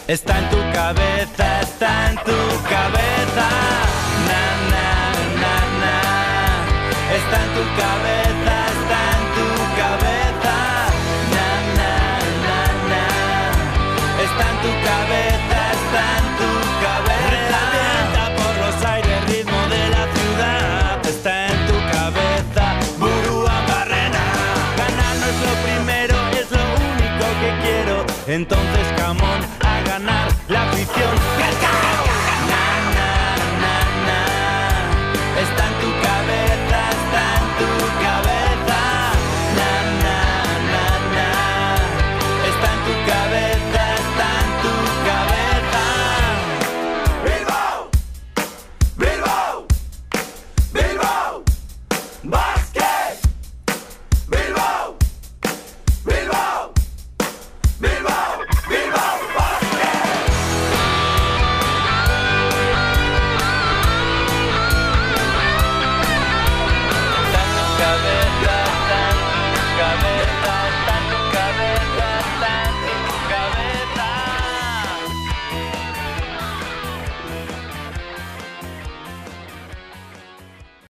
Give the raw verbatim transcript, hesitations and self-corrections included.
Está en tu cabeza, está en tu cabeza. Na, na, na, na. Está en tu cabeza, está en tu cabeza. Na, na, na, na. Está en tu cabeza, está en tu cabeza. Revienta por los aires, ritmo de la ciudad. Está en tu cabeza, Buruan Barrena. Ganar no es lo primero, es lo único que quiero. Entonces, come on, a ganar la afición.